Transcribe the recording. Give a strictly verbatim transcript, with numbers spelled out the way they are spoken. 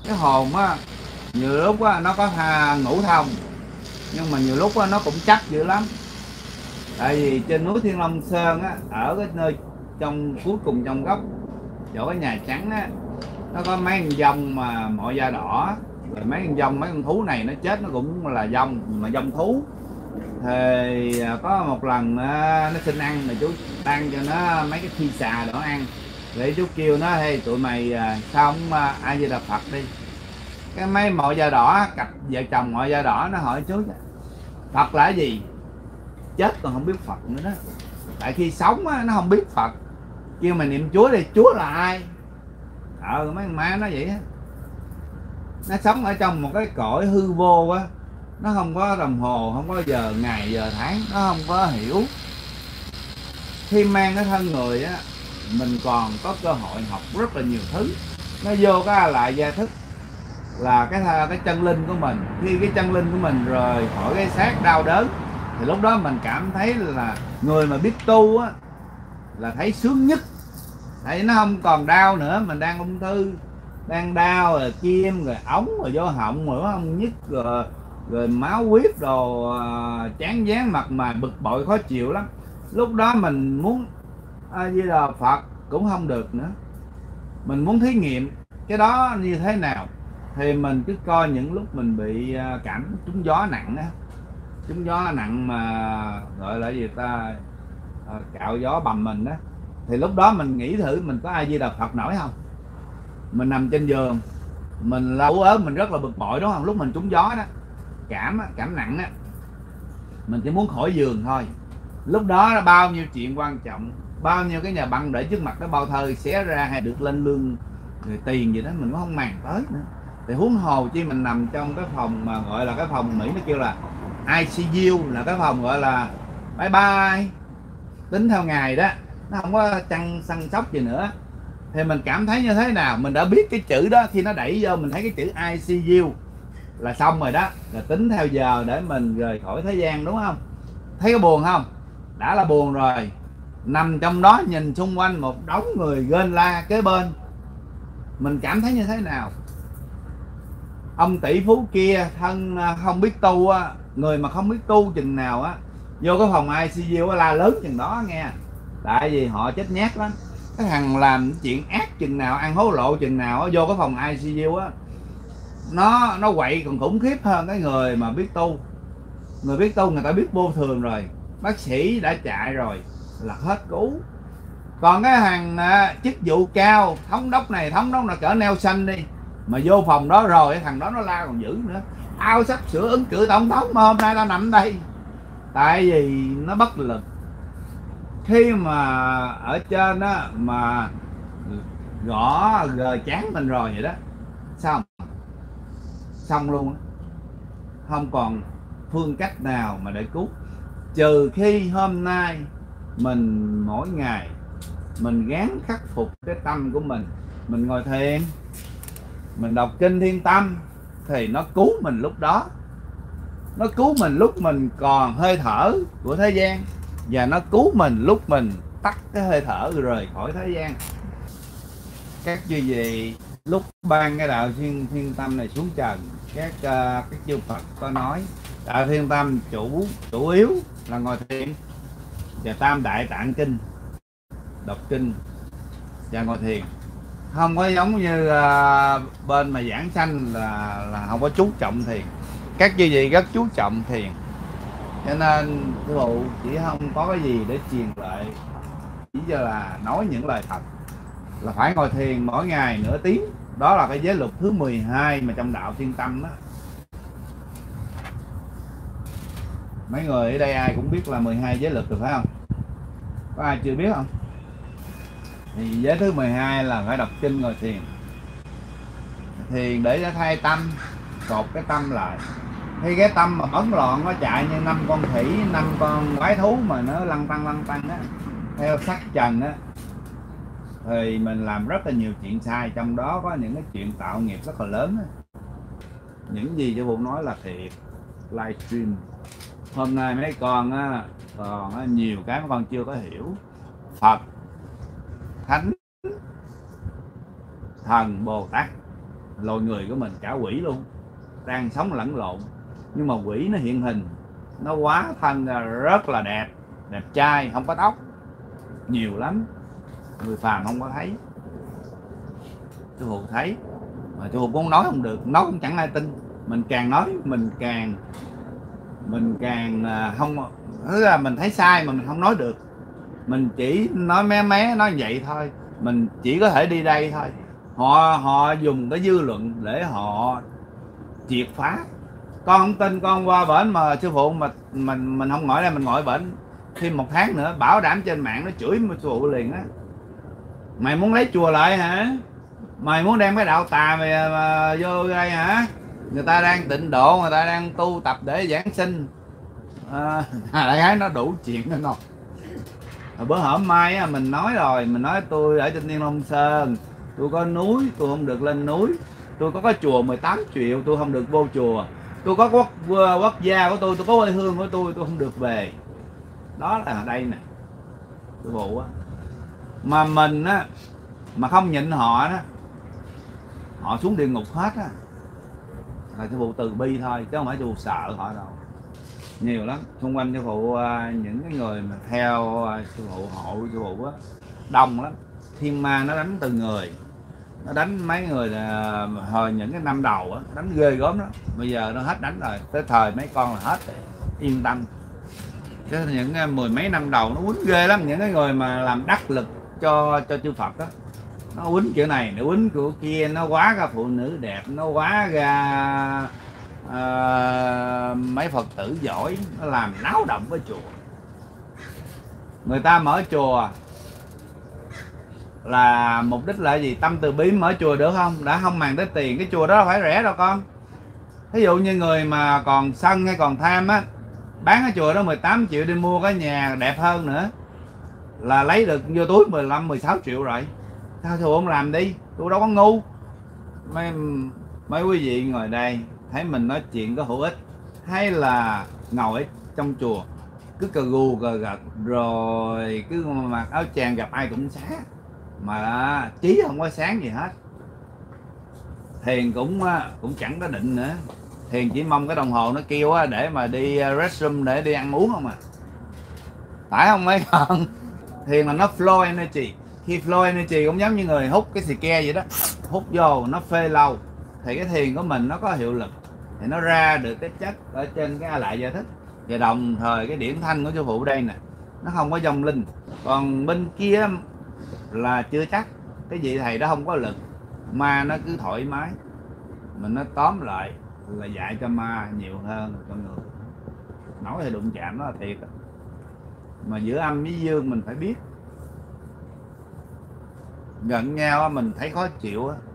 Cái hồn á, nhiều lúc á nó có tha ngũ thông, nhưng mà nhiều lúc á nó cũng chắc dữ lắm. Tại vì trên núi Thiên Long Sơn á, ở cái nơi trong cuối cùng trong góc chỗ cái nhà trắng á, nó có mấy con dông mà mọi da đỏ. Rồi mấy con dông, mấy con thú này nó chết nó cũng là dông, mà dông thú. Thì có một lần nó xin ăn, mà chú đang cho nó mấy cái thi xà đó ăn. Để chú kêu nó: hey tụi mày sao không A Di Đà Phật đi. Cái mấy mọi da đỏ, cặp vợ chồng mọi da đỏ nó hỏi chú: Phật là cái gì? Chết còn không biết Phật nữa đó. Tại khi sống á, nó không biết Phật. Kêu mày niệm Chúa đi, Chúa là ai? Ờ mấy con má nó vậy á. Nó sống ở trong một cái cõi hư vô á, nó không có đồng hồ, không có giờ ngày giờ tháng, nó không có hiểu. Khi mang cái thân người á, mình còn có cơ hội học rất là nhiều thứ. Nó vô cái lại gia thức là cái cái chân linh của mình. Khi cái chân linh của mình rời khỏi cái xác đau đớn, thì lúc đó mình cảm thấy là người mà biết tu á là thấy sướng nhất. Tại nó không còn đau nữa. Mình đang ung thư, đang đau rồi kim rồi ống rồi vô họng rồi không nhức rồi, rồi máu huyết đồ, uh, chán dán mặt mà bực bội khó chịu lắm. Lúc đó mình muốn A Di Đà Phật cũng không được nữa. Mình muốn thí nghiệm cái đó như thế nào, thì mình cứ coi những lúc mình bị cảm trúng gió nặng á, trúng gió nặng mà gọi là gì ta, cạo gió bầm mình á, thì lúc đó mình nghĩ thử mình có A Di Đà Phật nổi không. Mình nằm trên giường, mình lâu ớt, mình rất là bực bội đúng không. Lúc mình trúng gió đó, cảm cảm nặng á, mình chỉ muốn khỏi giường thôi. Lúc đó bao nhiêu chuyện quan trọng, bao nhiêu cái nhà băng để trước mặt, nó bao thơ xé ra hay được lên lương người tiền gì đó mình cũng không màng tới nữa. Thì huống hồ chi mình nằm trong cái phòng mà gọi là cái phòng Mỹ nó kêu là I C U, là cái phòng gọi là bye bye, tính theo ngày đó, nó không có chăn săn sóc gì nữa. Thì mình cảm thấy như thế nào? Mình đã biết cái chữ đó, khi nó đẩy vô mình thấy cái chữ I C U là xong rồi đó, là tính theo giờ để mình rời khỏi thế gian, đúng không? Thấy có buồn không? Đã là buồn rồi. Nằm trong đó nhìn xung quanh một đống người gên la kế bên, mình cảm thấy như thế nào? Ông tỷ phú kia thân không biết tu á, người mà không biết tu chừng nào á, vô cái phòng I C U la lớn chừng đó nghe. Tại vì họ chết nhát lắm. Cái thằng làm chuyện ác chừng nào, ăn hối lộ chừng nào á, vô cái phòng I C U á, nó nó quậy còn khủng khiếp hơn cái người mà biết tu. Người biết tu người ta biết vô thường rồi, bác sĩ đã chạy rồi là hết cứu. Còn cái thằng à, chức vụ cao, thống đốc này thống đốc là cỡ Nelson đi, mà vô phòng đó rồi thằng đó nó la còn dữ nữa: tao sắp sửa ứng cử tổng thống mà hôm nay tao nằm đây. Tại vì nó bất lực. Khi mà ở trên á mà gõ gờ chán mình rồi vậy đó, xong xong luôn, không còn phương cách nào mà để cứu, trừ khi hôm nay mình mỗi ngày mình gắng khắc phục cái tâm của mình. Mình ngồi thiền, mình đọc kinh Thiên Tâm, thì nó cứu mình lúc đó. Nó cứu mình lúc mình còn hơi thở của thế gian, và nó cứu mình lúc mình tắt cái hơi thở rời khỏi thế gian. Các chư vị lúc ban cái đạo thiên, thiên tâm này xuống trần, các uh, các chư Phật có nói đạo thiên tâm chủ chủ yếu là ngồi thiền và tam đại tạng kinh, đọc kinh và ngồi thiền. Không có giống như uh, bên mà giảng sanh là là không có chú trọng thiền. Các chư vị rất chú trọng thiền, cho nên sư phụ chỉ không có cái gì để truyền lại, chỉ cho là nói những lời thật, là phải ngồi thiền mỗi ngày nửa tiếng. Đó là cái giới luật thứ mười hai mà trong đạo thiên tâm đó. Mấy người ở đây ai cũng biết là mười hai giới luật rồi phải không? Có ai chưa biết không? Thì giới thứ mười hai là phải đọc kinh ngồi thiền. Thiền để thay tâm, cột cái tâm lại. Khi cái tâm mà bấn loạn, nó chạy như năm con khỉ, năm con quái thú mà nó lăn tăng lăn tăng á, theo sắc trần á, thì mình làm rất là nhiều chuyện sai. Trong đó có những cái chuyện tạo nghiệp rất là lớn á. Những gì cho Phụ nói là thiệt. Livestream hôm nay mấy con á, còn á, nhiều cái mấy con chưa có hiểu. Phật, Thánh, Thần, Bồ Tát loài người của mình, cả quỷ luôn, đang sống lẫn lộn. Nhưng mà quỷ nó hiện hình, nó hóa thân ra rất là đẹp, đẹp trai, không có tóc, nhiều lắm, người phàm không có thấy. Sư phụ thấy mà sư phụ cũng nói không được, nói cũng chẳng ai tin. Mình càng nói mình càng mình càng không, tức là mình thấy sai mà mình không nói được, mình chỉ nói mé mé nói vậy thôi, mình chỉ có thể đi đây thôi. Họ họ dùng cái dư luận để họ triệt phá. Con không tin con qua bển mà sư phụ mà mình mình không ngồi đây, mình ngồi bển thêm một tháng nữa, bảo đảm trên mạng nó chửi sư phụ liền á. Mày muốn lấy chùa lại hả? Mày muốn đem cái đạo tà mày mà vô đây hả? Người ta đang tịnh độ, người ta đang tu tập để giảng sinh. À, đại khái nó đủ chuyện đó không? Bữa hổm mai á, mình nói rồi, mình nói tôi ở trên Thiên Long Sơn, tôi có núi, tôi không được lên núi. Tôi có cái chùa mười tám triệu, tôi không được vô chùa. Tôi có quốc, quốc gia của tôi, tôi có quê hương của tôi, tôi không được về. Đó là ở đây nè, sư phụ á. Mà mình á, mà không nhịn họ đó, họ xuống địa ngục hết á, là sư phụ từ bi thôi, chứ không phải sư phụ sợ họ đâu. Nhiều lắm, xung quanh sư phụ những cái người mà theo sư phụ, hộ sư phụ á, đông lắm. Thiên ma nó đánh từ người, nó đánh mấy người là hồi những cái năm đầu á, đánh ghê gớm đó. Bây giờ nó hết đánh rồi, tới thời mấy con là hết rồi, yên tâm. Chứ những mười mấy năm đầu nó quýnh ghê lắm. Những cái người mà làm đắc lực cho cho chư Phật đó, nó quýnh kiểu này, nó quýnh kiểu kia, nó quá ra phụ nữ đẹp, nó quá ra uh, mấy Phật tử giỏi, nó làm náo động với chùa. Người ta mở chùa là mục đích là gì? Tâm từ bi. Mở chùa được không? Đã không màng tới tiền, cái chùa đó phải rẻ đâu con. Ví dụ như người mà còn sân hay còn tham á, bán cái chùa đó mười tám triệu đi mua cái nhà đẹp hơn nữa là lấy được vô túi mười lăm mười sáu triệu rồi. Sao sư phụ không làm đi? Tôi đâu có ngu. Mấy, mấy quý vị ngồi đây thấy mình nói chuyện có hữu ích, hay là ngồi trong chùa cứ cờ gù cờ gật rồi cứ mặc áo chàng gặp ai cũng sáng, mà trí không có sáng gì hết. Thiền cũng cũng chẳng có định nữa. Thiền chỉ mong cái đồng hồ nó kêu để mà đi restroom, để đi ăn uống không à. Phải không mấy con? Thiền là nó flow energy. Khi flow energy cũng giống như người hút cái xì ke vậy đó, hút vô nó phê lâu, thì cái thiền của mình nó có hiệu lực, thì nó ra được cái chất ở trên cái A Lại Gia Thức. Và đồng thời cái điểm thanh của sư phụ đây nè, nó không có vong linh. Còn bên kia là chưa chắc. Cái vị thầy đó không có lực, ma nó cứ thoải mái. Mình nói tóm lại là dạy cho ma nhiều hơn cho người. Nói thì đụng chạm nó là thiệt. Mà giữa âm với dương mình phải biết. Gần nhau mình thấy khó chịu á,